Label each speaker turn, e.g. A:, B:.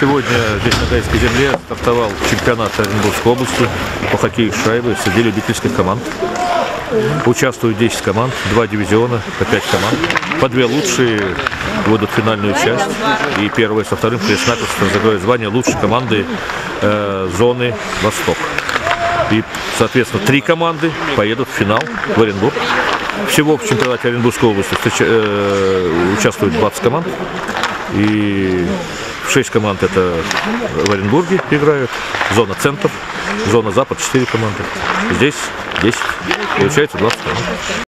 A: Сегодня здесь на Гайской земле стартовал чемпионат Оренбургской области по хоккею с шайбой среди любительских команд. Участвуют 10 команд, 2 дивизиона, по 5 команд. По 2 лучшие выйдут в финальную часть. И первые со вторым крест-накрест разыграют звание лучшей команды зоны Восток. И, соответственно, 3 команды поедут в финал в Оренбург. Всего в чемпионате Оренбургской области участвует 20 команд. И 6 команд это в Оренбурге играют, зона центр, зона запад 4 команды. Здесь 10, получается 20 команд.